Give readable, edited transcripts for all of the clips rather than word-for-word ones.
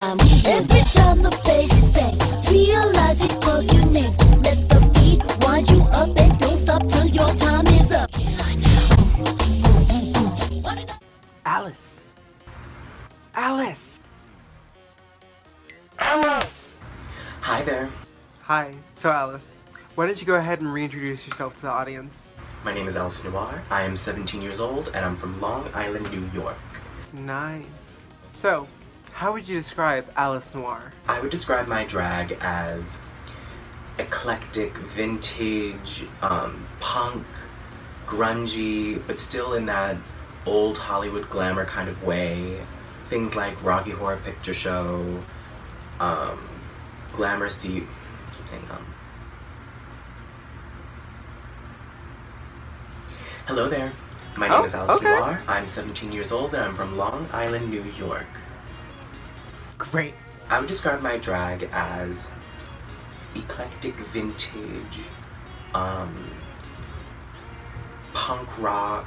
I'm every time the bass bang, realize it calls your name. Let the beat wind you up and don't stop till your time is up. Alice! Alice! Alice! Hi there. Hi. So Alice, why don't you go ahead and reintroduce yourself to the audience? My name is Alice Noir. I am 17 years old and I'm from Long Island, New York. Nice. So, how would you describe Alice Noir? I would describe my drag as eclectic, vintage, punk, grungy, but still in that old Hollywood glamour kind of way. Things like Rocky Horror Picture Show, glamorous deep, I keep saying Hello there. My name is Alice Noir. I'm 17 years old and I'm from Long Island, New York. Great. I would describe my drag as eclectic, vintage, punk rock.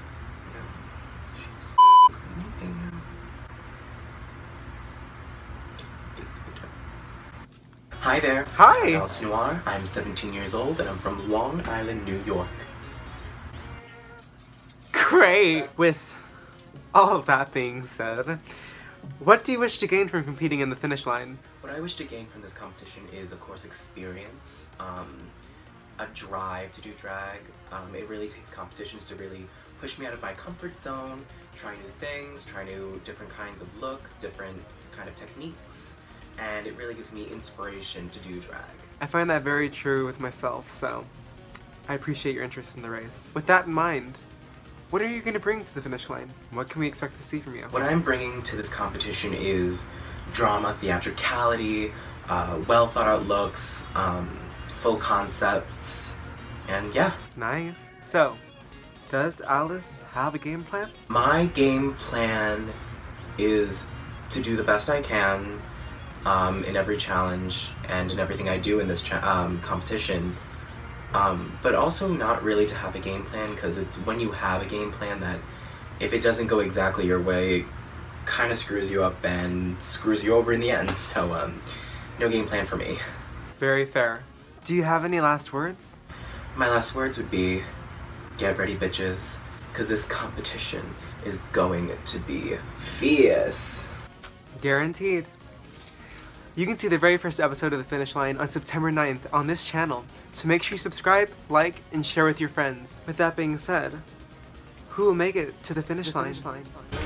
Hi there. Hi. I'm Alice Noir. I'm 17 years old and I'm from Long Island, New York. Great. With all of that being said, what do you wish to gain from competing in the finish line? What I wish to gain from this competition is, of course, experience, a drive to do drag. It really takes competitions to really push me out of my comfort zone, try new things, try new different kinds of looks, different kind of techniques, and it really gives me inspiration to do drag. I find that very true with myself, so I appreciate your interest in the race. With that in mind, what are you going to bring to the finish line? What can we expect to see from you? What I'm bringing to this competition is drama, theatricality, well thought out looks, full concepts, and yeah. Nice. So, does Alice have a game plan? My game plan is to do the best I can in every challenge and in everything I do in this competition. But also not really to have a game plan, because it's when you have a game plan that if it doesn't go exactly your way, it kind of screws you up and screws you over in the end. So, no game plan for me. Very fair. Do you have any last words? My last words would be, get ready bitches, because this competition is going to be fierce. Guaranteed. You can see the very first episode of The Finish Line on September 9th on this channel, so make sure you subscribe, like, and share with your friends. With that being said, who will make it to the finish line?